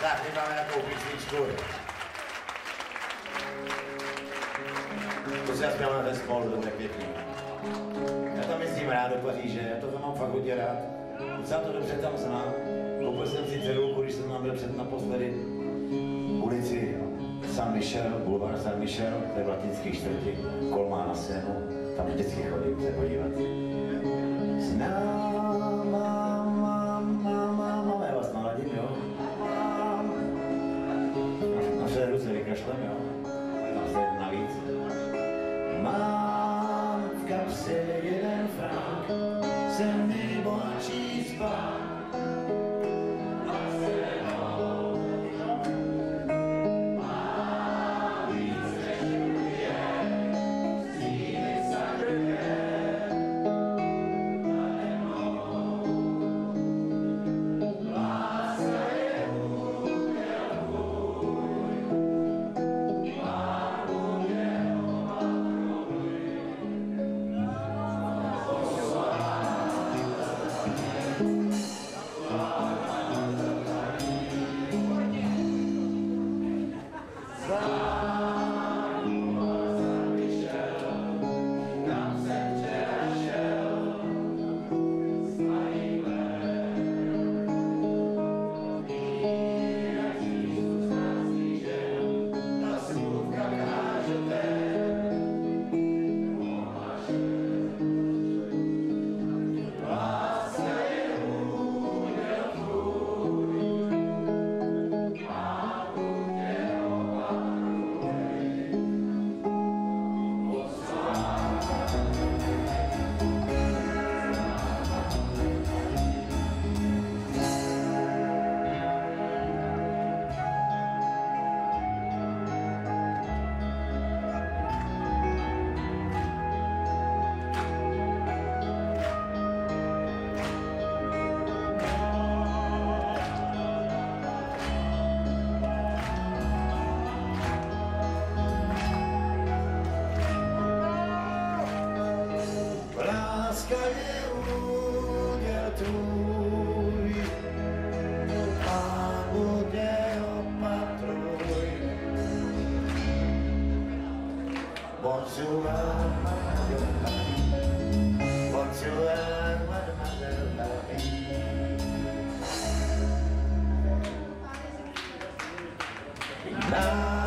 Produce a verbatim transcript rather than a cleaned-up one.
Tak, my máme takovou písničku. To si já zpěvám ten spolu, to je pěkný. Já tam jezdím rád do Paříže, já to tam mám fakt hodně rád. Docela to dobře tam znám. Koupil jsem si cedulku, když jsem tam byl před naposledy ulici Saint-Michel, Boulevard Saint-Michel, to je v latinské čtvrti, Kolmá na Senu, tam vždycky chodím se podívat. Znám, mám, mám, mám, mám, mám, já vás naladím, jo? Mám. Na Federu se vykašlem, jo? Tam se jde navíc. Mám v kapse jeden frank, jsem nejbohatší z pán. Láska je úděl tvůj, a bude opatruj. Bonjour, bonjour, mademoiselle. La